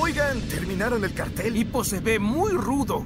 Oigan, ¿terminaron el cartel? Hippo se ve muy rudo.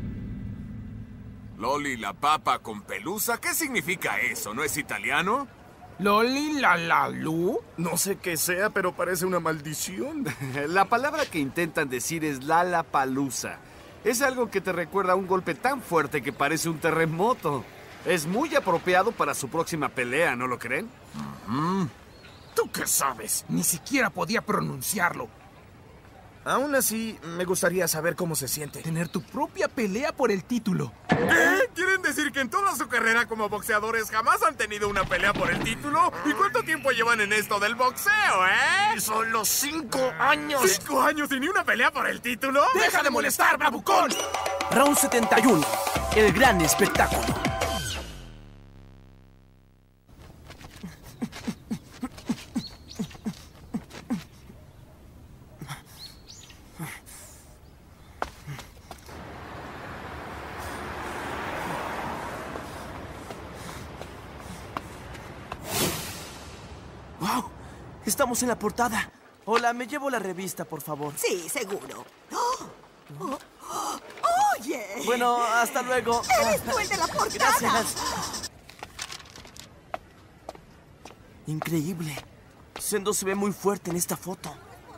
Loli la papa con pelusa, ¿qué significa eso? ¿No es italiano? ¿Loli la Lu? No sé qué sea, pero parece una maldición. La palabra que intentan decir es Lollapalooza. Es algo que te recuerda a un golpe tan fuerte que parece un terremoto. Es muy apropiado para su próxima pelea, ¿no lo creen? ¿Tú qué sabes? Ni siquiera podía pronunciarlo. Aún así, me gustaría saber cómo se siente. Tener tu propia pelea por el título. ¿Qué? ¿Quieren decir que en toda su carrera como boxeadores jamás han tenido una pelea por el título? ¿Y cuánto tiempo llevan en esto del boxeo, ¡Solo 5 años! ¿5 años y ni una pelea por el título? ¡Deja de molestar, bravucón! Round 71. El gran espectáculo. ¡Wow! Estamos en la portada. Hola, me llevo la revista, por favor. Sí, seguro. ¡Oye! Bueno, hasta luego. ¡Eres tú el de la portada! Gracias. Increíble. Sendo se ve muy fuerte en esta foto.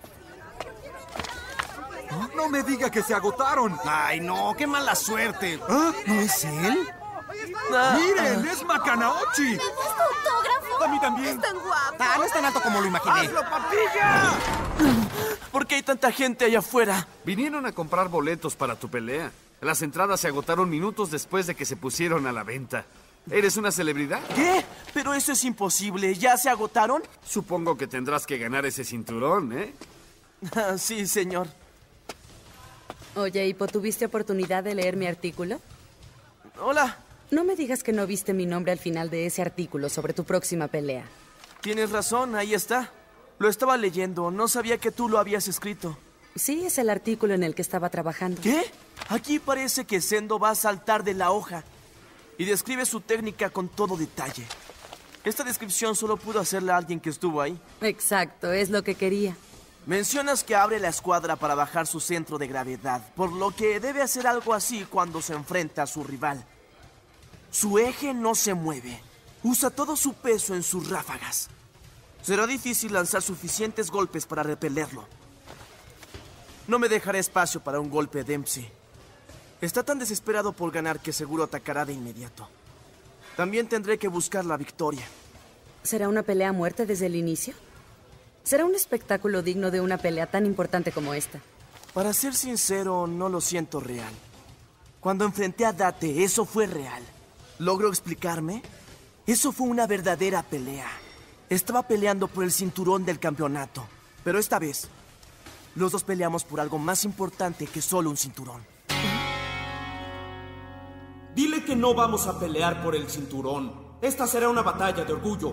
No me diga que se agotaron. Ay, no, qué mala suerte. ¿No es él? ¡Miren, es Macanauchi! ¿Me das tu autógrafo? A mí también. Es tan guapo. No es tan alto como lo imaginé. ¡Hazlo, papilla! ¿Por qué hay tanta gente allá afuera? Vinieron a comprar boletos para tu pelea. Las entradas se agotaron minutos después de que se pusieron a la venta. ¿Eres una celebridad? ¿Qué? Pero eso es imposible. ¿Ya se agotaron? Supongo que tendrás que ganar ese cinturón, ¿eh? Sí, señor. Oye, Hippo, ¿tuviste oportunidad de leer mi artículo? Hola. No me digas que no viste mi nombre al final de ese artículo sobre tu próxima pelea. Tienes razón, ahí está. Lo estaba leyendo, no sabía que tú lo habías escrito. Sí, es el artículo en el que estaba trabajando. ¿Qué? Aquí parece que Sendo va a saltar de la hoja y describe su técnica con todo detalle. Esta descripción solo pudo hacerla alguien que estuvo ahí. Exacto, es lo que quería. Mencionas que abre la escuadra para bajar su centro de gravedad, por lo que debe hacer algo así cuando se enfrenta a su rival. Su eje no se mueve. Usa todo su peso en sus ráfagas. Será difícil lanzar suficientes golpes para repelerlo. No me dejará espacio para un golpe Dempsey. Está tan desesperado por ganar que seguro atacará de inmediato. También tendré que buscar la victoria. ¿Será una pelea a muerte desde el inicio? ¿Será un espectáculo digno de una pelea tan importante como esta? Para ser sincero, no lo siento real. Cuando enfrenté a Date, eso fue real. ¿Logro explicarme? Eso fue una verdadera pelea. Estaba peleando por el cinturón del campeonato. Pero esta vez, los dos peleamos por algo más importante que solo un cinturón. Dile que no vamos a pelear por el cinturón. Esta será una batalla de orgullo.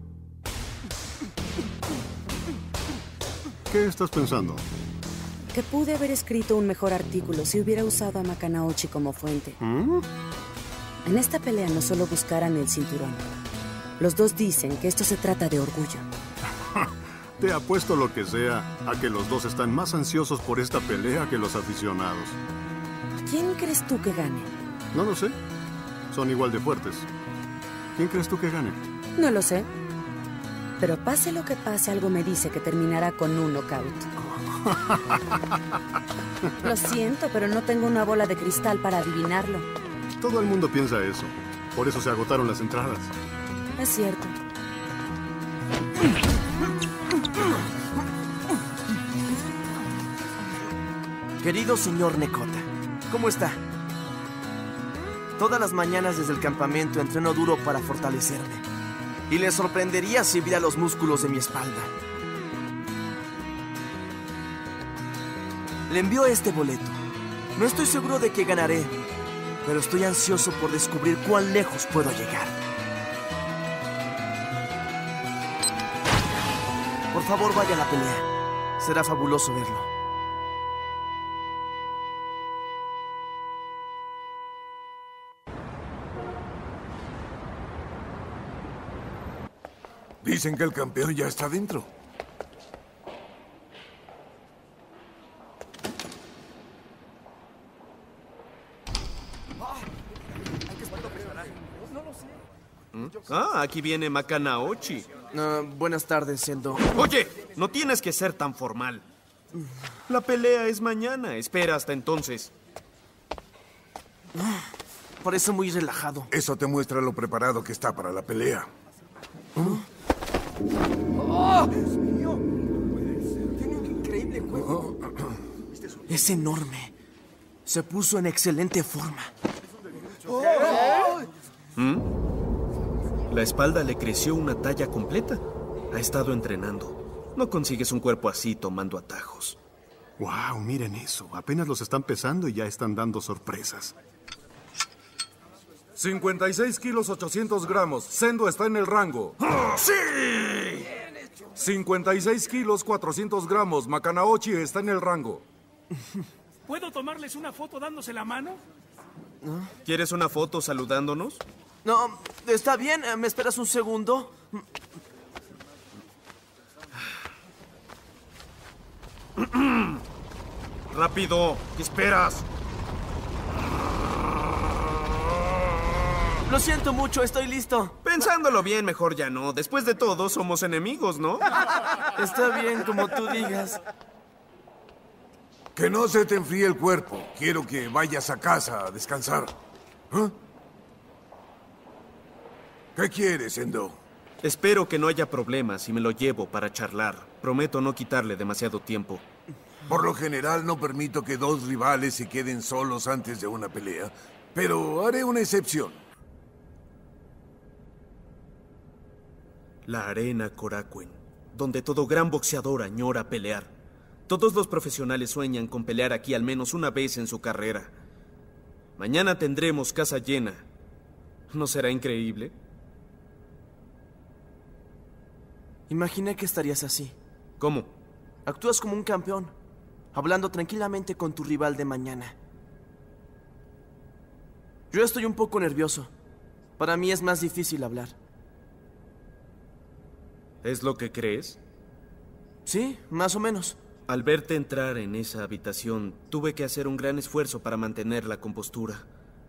¿Qué estás pensando? Que pude haber escrito un mejor artículo si hubiera usado a Macanauchi como fuente. En esta pelea no solo buscarán el cinturón. Los dos dicen que esto se trata de orgullo. Te apuesto lo que sea a que los dos están más ansiosos por esta pelea que los aficionados. ¿Quién crees tú que gane? No lo sé. Son igual de fuertes. ¿Quién crees tú que gane? No lo sé. Pero pase lo que pase, algo me dice que terminará con un knockout. Lo siento, pero no tengo una bola de cristal para adivinarlo. Todo el mundo piensa eso. Por eso se agotaron las entradas. Es cierto. Querido señor Nekota, ¿cómo está? Todas las mañanas desde el campamento entreno duro para fortalecerme. Y le sorprendería si viera los músculos de mi espalda. Le envío este boleto. No estoy seguro de que ganaré, pero estoy ansioso por descubrir cuán lejos puedo llegar. Por favor, vaya a la pelea. Será fabuloso verlo. Dicen que el campeón ya está dentro. Ah, aquí viene Makanaochi. Buenas tardes, Sendo. Oye, no tienes que ser tan formal. La pelea es mañana. Espera hasta entonces. Parece muy relajado. Eso te muestra lo preparado que está para la pelea. ¡Oh! ¡Dios mío! Tiene un increíble cuerpo. Es enorme. Se puso en excelente forma. La espalda le creció una talla completa. Ha estado entrenando. No consigues un cuerpo así tomando atajos. ¡Wow! Miren eso. Apenas los están pesando y ya están dando sorpresas. 56 kilos 800 gramos. Sendo está en el rango. ¡Sí! 56 kilos 400 gramos. Makanaochi está en el rango. ¿Puedo tomarles una foto dándose la mano? ¿Quieres una foto saludándonos? No, está bien. ¿Me esperas un segundo? ¡Rápido! ¿Qué esperas? Lo siento mucho, estoy listo. Pensándolo bien, mejor ya no. Después de todo, somos enemigos, ¿no? Está bien, como tú digas. Que no se te enfríe el cuerpo. Quiero que vayas a casa a descansar. ¿Qué quieres, Sendo? Espero que no haya problemas y me lo llevo para charlar. Prometo no quitarle demasiado tiempo. Por lo general no permito que dos rivales se queden solos antes de una pelea, pero haré una excepción. La arena Korakuen, donde todo gran boxeador añora pelear. Todos los profesionales sueñan con pelear aquí al menos una vez en su carrera. Mañana tendremos casa llena. ¿No será increíble? Imaginé que estarías así. ¿Cómo? Actúas como un campeón, hablando tranquilamente con tu rival de mañana. Yo estoy un poco nervioso. Para mí es más difícil hablar. ¿Es lo que crees? Sí, más o menos. Al verte entrar en esa habitación, tuve que hacer un gran esfuerzo para mantener la compostura.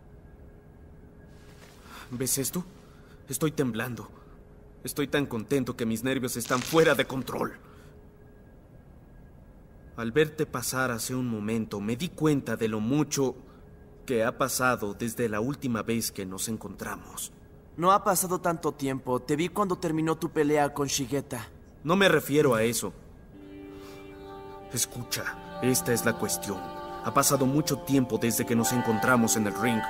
¿Ves esto? Estoy temblando. Estoy tan contento que mis nervios están fuera de control. Al verte pasar hace un momento, me di cuenta de lo mucho que ha pasado desde la última vez que nos encontramos. No ha pasado tanto tiempo. Te vi cuando terminó tu pelea con Shigeta. No me refiero a eso. Escucha, esta es la cuestión. Ha pasado mucho tiempo desde que nos encontramos en el ring.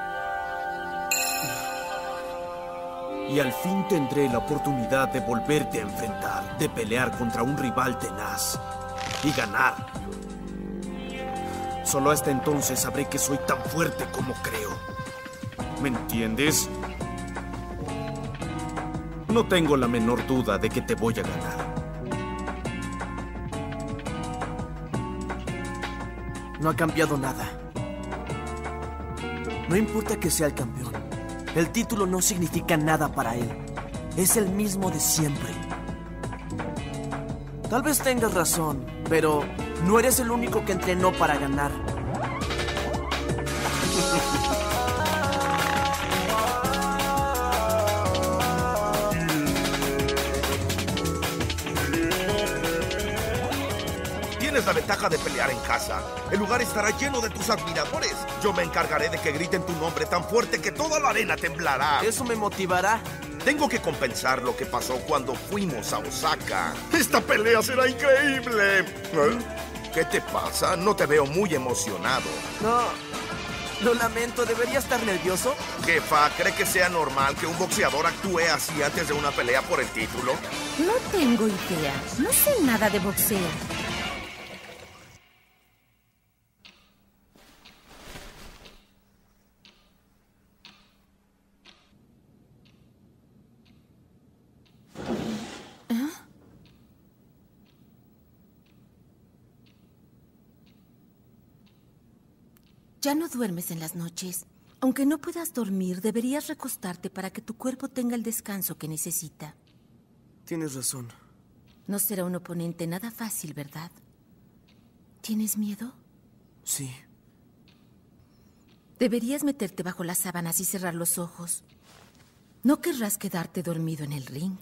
Y al fin tendré la oportunidad de volverte a enfrentar, de pelear contra un rival tenaz y ganar. Solo hasta entonces sabré que soy tan fuerte como creo. ¿Me entiendes? No tengo la menor duda de que te voy a ganar. No ha cambiado nada. No importa que sea el campeón. El título no significa nada para él. Es el mismo de siempre. Tal vez tengas razón, pero no eres el único que entrenó para ganar. Tienes la ventaja de pelear en casa. El lugar estará lleno de tus admiradores. Yo me encargaré de que griten tu nombre tan fuerte que toda la arena temblará. Eso me motivará. Tengo que compensar lo que pasó cuando fuimos a Osaka. ¡Esta pelea será increíble! ¿Qué te pasa? No te veo muy emocionado. No, lo lamento. ¿Debería estar nervioso? Jefa, ¿cree que sea normal que un boxeador actúe así antes de una pelea por el título? No tengo idea. No sé nada de boxeo. Ya no duermes en las noches. Aunque no puedas dormir, deberías recostarte para que tu cuerpo tenga el descanso que necesita. Tienes razón. No será un oponente nada fácil, ¿verdad? ¿Tienes miedo? Sí. Deberías meterte bajo las sábanas y cerrar los ojos. ¿No querrás quedarte dormido en el ring?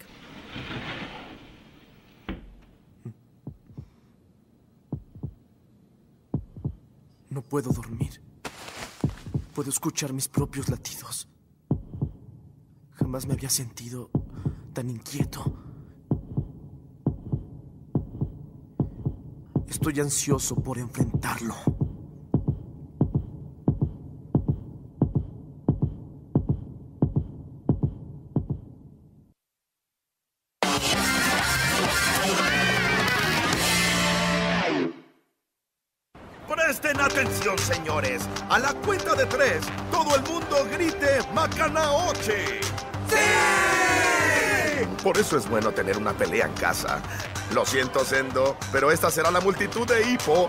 No puedo dormir. Puedo escuchar mis propios latidos. Jamás me había sentido tan inquieto. Estoy ansioso por enfrentarlo. Presten atención, señores. A la cuenta de 3, todo el mundo grite Makana-Ochi. ¡Sí! Por eso es bueno tener una pelea en casa. Lo siento, Sendo, pero esta será la multitud de Hippo.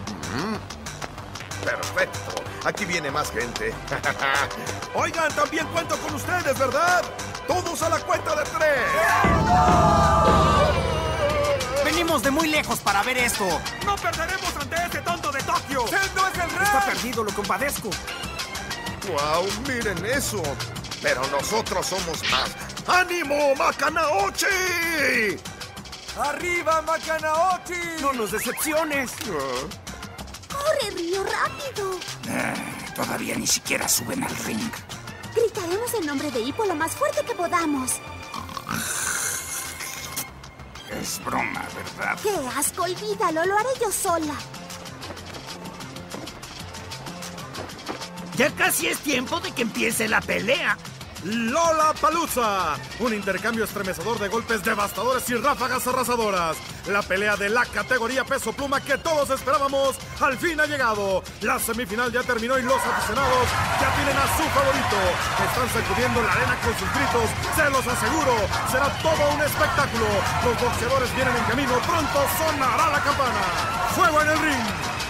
Perfecto. Aquí viene más gente. Oigan, también cuento con ustedes, ¿verdad? Todos a la cuenta de 3. Venimos de muy lejos para ver esto. ¡No perderemos ante ese tonto de Tokio! ¡Sendo es el rey! Está perdido, lo compadezco. ¡Wow! ¡Miren eso! Pero nosotros somos más. ¡Ánimo, Makana-Ochi! ¡Arriba, Makana-Ochi! ¡No nos decepciones! ¡Corre, Ryo, rápido! Todavía ni siquiera suben al ring. Gritaremos el nombre de Hippo lo más fuerte que podamos. Es broma, ¿verdad? ¡Qué asco! Olvídalo, lo haré yo sola. Ya casi es tiempo de que empiece la pelea. Lollapalooza, un intercambio estremecedor de golpes devastadores y ráfagas arrasadoras. La pelea de la categoría peso pluma que todos esperábamos al fin ha llegado. La semifinal ya terminó y los aficionados ya tienen a su favorito. Están sacudiendo la arena con sus gritos. Se los aseguro, será todo un espectáculo. Los boxeadores vienen en camino. Pronto sonará la campana. ¡Fuego en el ring!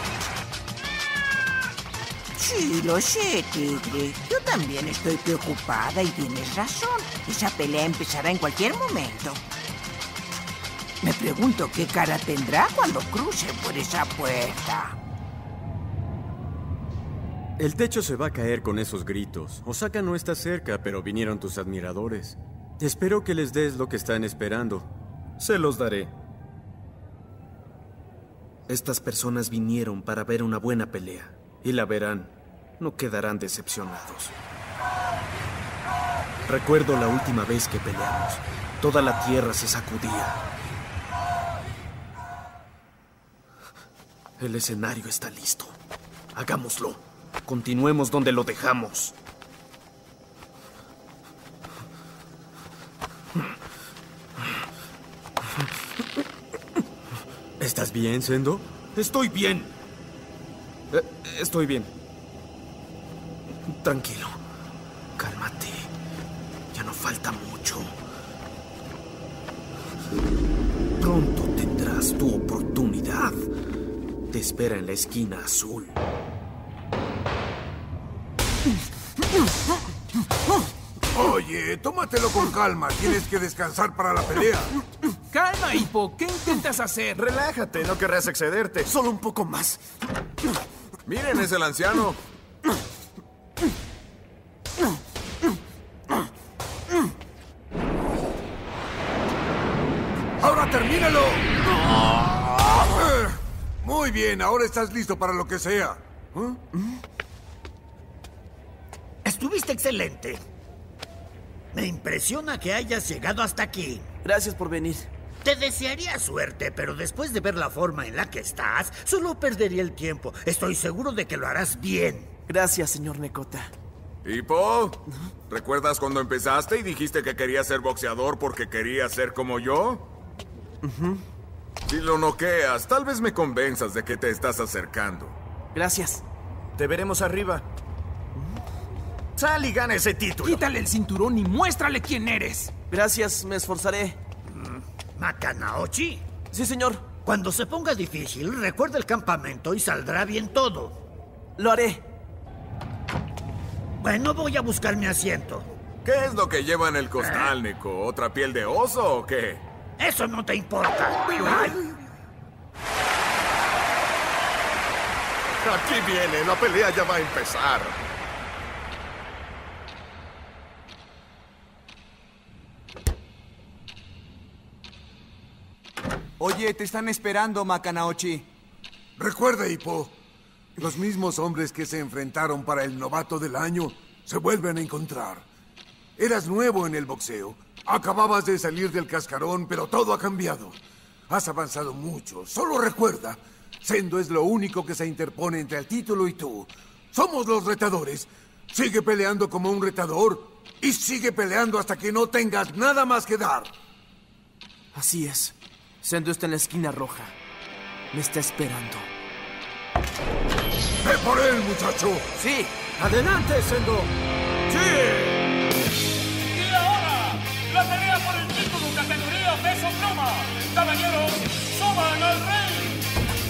Sí, lo sé, Tigre. Yo también estoy preocupada y tienes razón. Esa pelea empezará en cualquier momento. Me pregunto qué cara tendrá cuando cruce por esa puerta. El techo se va a caer con esos gritos. Osaka no está cerca, pero vinieron tus admiradores. Espero que les des lo que están esperando. Se los daré. Estas personas vinieron para ver una buena pelea. Y la verán. No quedarán decepcionados. Recuerdo la última vez que peleamos. Toda la tierra se sacudía. El escenario está listo. Hagámoslo. Continuemos donde lo dejamos. ¿Estás bien, Sendo? Estoy bien. Estoy bien. Tranquilo. Cálmate. Ya no falta mucho. Pronto tendrás tu oportunidad. Te espera en la esquina azul. Oye, tómatelo con calma. Tienes que descansar para la pelea. Calma, Hippo. ¿Qué intentas hacer? Relájate, no querrás excederte. Solo un poco más. Miren, es el anciano. ¡Ahora termínalo! Muy bien, ahora estás listo para lo que sea. Estuviste excelente. Me impresiona que hayas llegado hasta aquí. Gracias por venir. Te desearía suerte, pero después de ver la forma en la que estás, solo perdería el tiempo. Estoy seguro de que lo harás bien. Gracias, señor Nekota. Hippo, ¿recuerdas cuando empezaste y dijiste que querías ser boxeador porque querías ser como yo? Si lo noqueas, tal vez me convenzas de que te estás acercando. Gracias. Te veremos arriba. Sal y gana ese título. Quítale el cinturón y muéstrale quién eres. Gracias, me esforzaré. ¿Makana-Ochi? Sí, señor. Cuando se ponga difícil, recuerda el campamento y saldrá bien todo. Lo haré. Bueno, voy a buscar mi asiento. ¿Qué es lo que lleva en el costal, Nico? ¿Otra piel de oso o qué? Eso no te importa. Ay. Aquí viene, la pelea ya va a empezar. Oye, te están esperando, Makanaochi. Recuerda, Hippo, los mismos hombres que se enfrentaron para el novato del año se vuelven a encontrar. Eras nuevo en el boxeo. Acababas de salir del cascarón, pero todo ha cambiado. Has avanzado mucho. Solo recuerda, Sendo es lo único que se interpone entre el título y tú. Somos los retadores. Sigue peleando como un retador y sigue peleando hasta que no tengas nada más que dar. Así es. Sendo está en la esquina roja. Me está esperando. ¡Ve por él, muchacho! ¡Sí! ¡Adelante, Sendo! ¡Sí! Y ahora, la pelea por el título categoría peso pluma. Caballeros, suban al rey.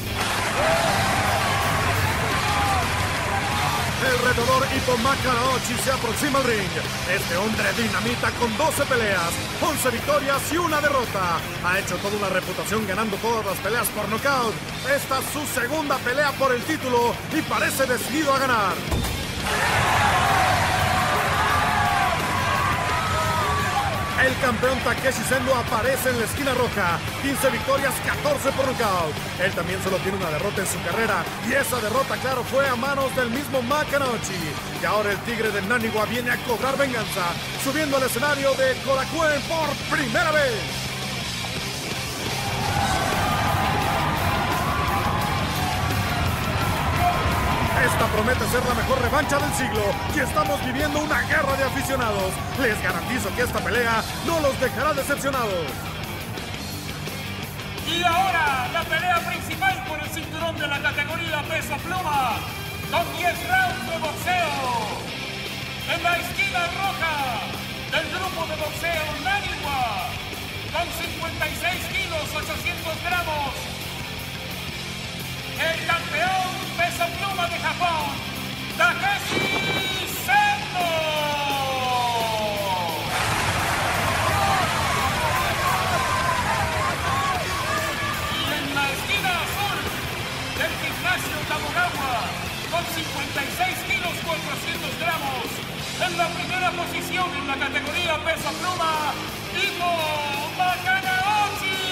El retador Hippo Makanaochi se aproxima al ring. Este hombre dinamita con 12 peleas, 11 victorias y una derrota. Ha hecho toda una reputación ganando todas las peleas por nocaut. Esta es su segunda pelea por el título y parece decidido a ganar. El campeón Takeshi Sendo aparece en la esquina roja. 15 victorias, 14 por nocaut. Él también solo tiene una derrota en su carrera. Y esa derrota, claro, fue a manos del mismo Makanaochi. Y ahora el tigre de Naniwa viene a cobrar venganza, subiendo al escenario de Korakuen por primera vez. Esta promete ser la mejor revancha del siglo y estamos viviendo una guerra de aficionados. Les garantizo que esta pelea no los dejará decepcionados. Y ahora, la pelea principal por el cinturón de la categoría peso pluma, con 10 rounds de boxeo. En la esquina roja del grupo de boxeo Naniwa, con 56 kilos, 800 gramos. El campeón peso pluma de Japón, Takeshi Sendo. Y en la esquina azul del gimnasio Kamogawa, con 56 kilos, 400 gramos. En la primera posición en la categoría peso pluma, Hippo Makanaochi.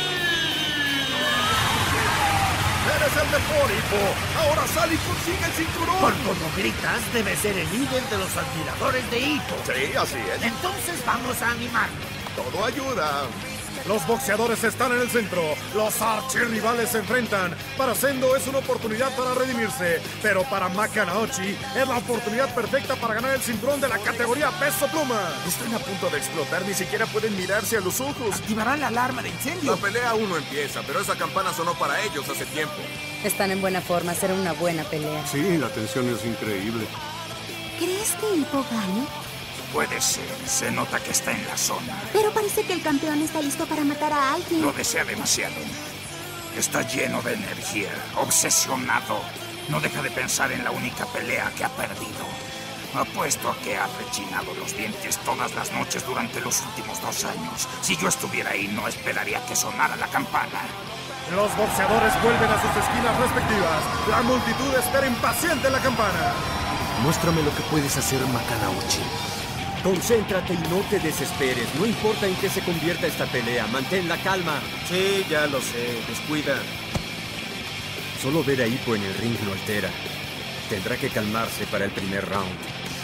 ¡Eres el mejor, Hippo! ¡Ahora sal y consigue el cinturón! Por como gritas, debes ser el líder de los admiradores de Hippo. Sí, así es. Entonces vamos a animarlo. Todo ayuda. Los boxeadores están en el centro. Los archirrivales se enfrentan. Para Sendo es una oportunidad para redimirse, pero para Makanaochi es la oportunidad perfecta para ganar el cinturón de la categoría peso pluma. Están a punto de explotar, ni siquiera pueden mirarse a los ojos. Activarán la alarma de incendio. La pelea aún no empieza, pero esa campana sonó para ellos hace tiempo. Están en buena forma, será una buena pelea. Sí, la tensión es increíble. ¿Crees que Hippo gane? Puede ser, se nota que está en la zona. Pero parece que el campeón está listo para matar a alguien. Lo desea demasiado. Está lleno de energía, obsesionado. No deja de pensar en la única pelea que ha perdido. Apuesto a que ha rechinado los dientes todas las noches durante los últimos 2 años. Si yo estuviera ahí, no esperaría que sonara la campana. Los boxeadores vuelven a sus esquinas respectivas. La multitud espera impaciente la campana. Muéstrame lo que puedes hacer, Makanaochi. Concéntrate y no te desesperes. No importa en qué se convierta esta pelea. Mantén la calma. Sí, ya lo sé. Descuida. Solo ver a Hippo en el ring lo altera. Tendrá que calmarse para el primer round.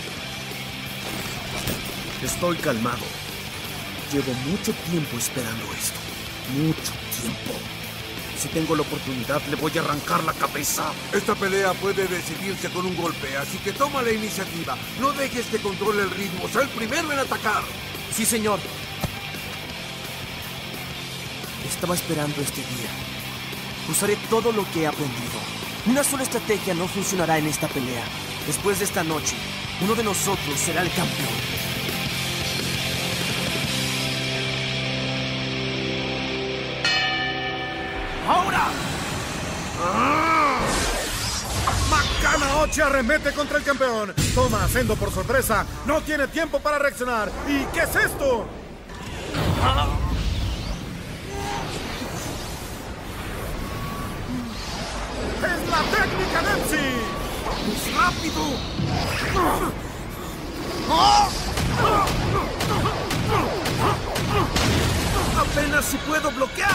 Estoy calmado. Llevo mucho tiempo esperando esto. Mucho tiempo. Si tengo la oportunidad, le voy a arrancar la cabeza. Esta pelea puede decidirse con un golpe, así que toma la iniciativa. No dejes que controle el ritmo. Sé el primero en atacar. Sí, señor. Estaba esperando este día. Usaré todo lo que he aprendido. Una sola estrategia no funcionará en esta pelea. Después de esta noche, uno de nosotros será el campeón. ¡Ahora! Makanaochi arremete contra el campeón. Toma a Sendo por sorpresa. No tiene tiempo para reaccionar. ¿Y qué es esto? ¡Es la técnica Dempsey! ¡Es rápido! apenas si puedo bloquear.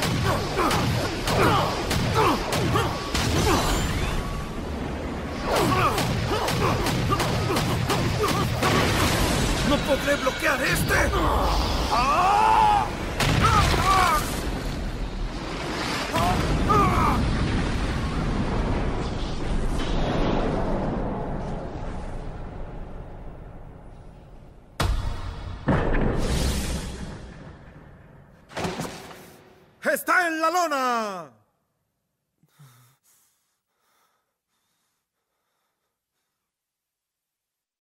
¡No podré bloquear este! ¡Está en la lona!